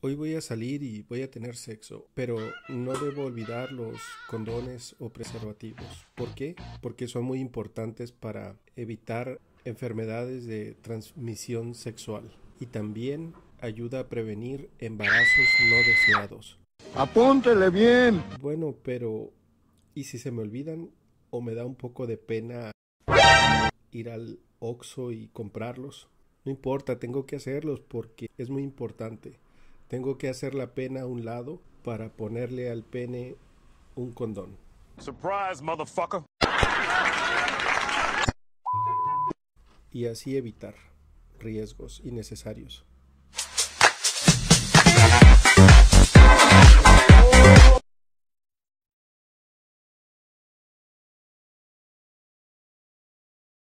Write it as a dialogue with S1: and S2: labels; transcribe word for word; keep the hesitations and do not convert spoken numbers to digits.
S1: Hoy voy a salir y voy a tener sexo, pero no debo olvidar los condones o preservativos. ¿Por qué? Porque son muy importantes para evitar enfermedades de transmisión sexual y también ayuda a prevenir embarazos no deseados.
S2: Apúntele bien.
S1: Bueno, pero ¿y si se me olvidan o me da un poco de pena ir al Oxxo y comprarlos? No importa, tengo que hacerlos porque es muy importante. Tengo que hacer la pena a un lado para ponerle al pene un condón.
S3: Surprise, motherfucker.
S1: Y así evitar riesgos innecesarios.